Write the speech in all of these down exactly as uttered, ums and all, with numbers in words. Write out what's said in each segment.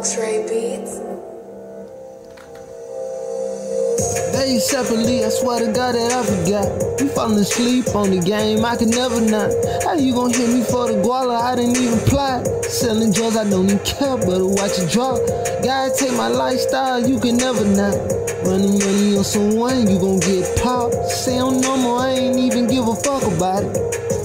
Luxray Beats. They separately, I swear to God that I forgot. You falling asleep on the game, I can never not. How you gon' hit me for the guala? I didn't even plot. Selling drugs, I don't even care, but watch it drop. God take my lifestyle, you can never not. Running money on someone, you gon' get popped. Say I'm normal, I ain't even give a fuck about it.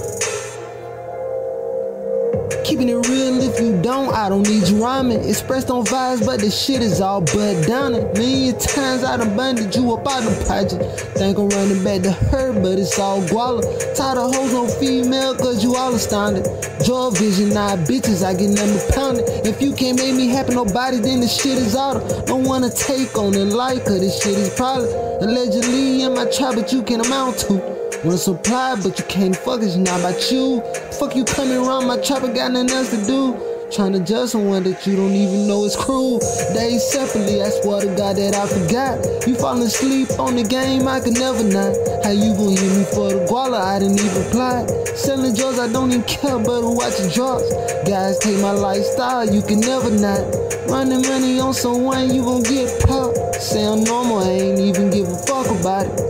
Keeping it real, if you don't, I don't need you rhyming. Expressed on vibes, but the shit is all but down it. Million times I done banded you up out the project. Think I'm running back to her, but it's all guala. Tired of hoes, no female, cause you all astounded. Drug vision, nah bitches, I get number pounded. If you can't make me happy, nobody, then the shit is out. Don't wanna take on it like her, this shit is probably allegedly in my tribe, but you can amount to. Wanna supply, but you can't fuck, it's not about you. Fuck you coming around my trap, I got nothing else to do. Tryna judge someone that you don't even know is cruel. Days separately, I swear to God that I forgot. You falling asleep on the game, I could never not. How you gon' hit me for the guala? I didn't even apply. Selling drugs, I don't even care, but watch the drugs. Guys take my lifestyle, you can never not. Running money on someone, you gon' get popped. Say I'm normal, I ain't even give a fuck about it.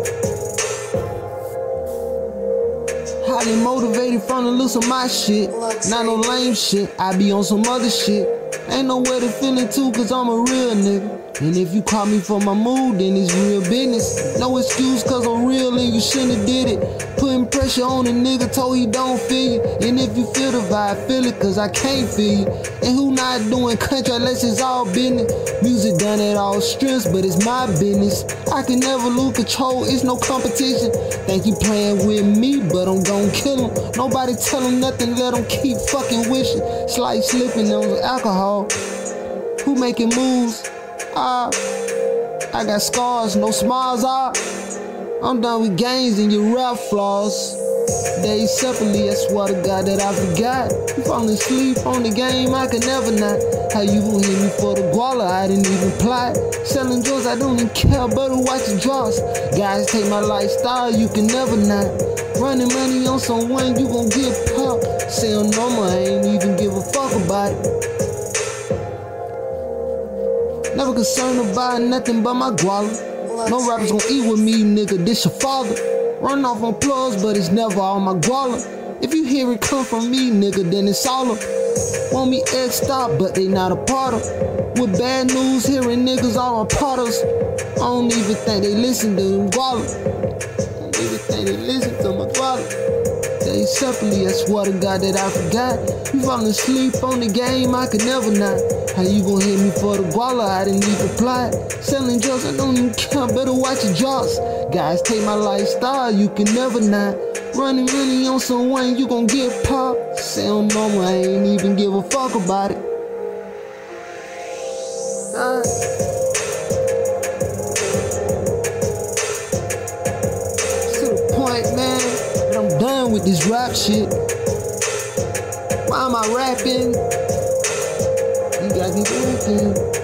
Highly motivated from the looks of my shit. Not no lame shit, I be on some other shit. Ain't nowhere to feel it to, cause I'm a real nigga. And if you call me for my mood, then it's real business. No excuse, cause I'm real and you shouldn't have did it. Putting pressure on a nigga, told he don't feel you. And if you feel the vibe, feel it, cause I can't feel you. And who not doing country unless it's all business? Music done at all strengths, but it's my business. I can never lose control, it's no competition. Think you playing with me, but I'm gon' kill him. Nobody tell him nothing, let him keep fucking wishing. Slight slipping on alcohol. Who making moves? Ah, I got scars, no smiles. Ah, I'm done with games and your rap flaws. Days separately, I swear to God that I forgot. You falling asleep on the game, I can never not. How you gon' hit me for the guala? I didn't even plot. Selling drugs, I don't even care, but watch the drugs. Guys take my lifestyle, you can never not. Running money on someone, you gon' get popped. Say I'm normal, I ain't even give a fuck about it. Never concerned about nothing but my guala. No rappers gon' eat with me, nigga, this your father. Run off on plugs, but it's never all my guala. If you hear it come from me, nigga, then it's all up. Want me X-Stop, but they not a part of. With bad news, hearing niggas all a part of us. I don't even think they listen to them guala. I don't even think they listen to my guala. They separately, I swear to God that I forgot. You falling asleep on the game, I could never not. How you gon' hit me for the guala? I didn't even apply. Selling drugs, I don't even care, better watch your jaws. Guys take my lifestyle, you can never not. Running money on someone, you gon' get popped. Say I'm normal, I ain't even give a fuck about it. Uh. To the point, man, that I'm done with this rap shit. Why am I rapping? You got me thinking.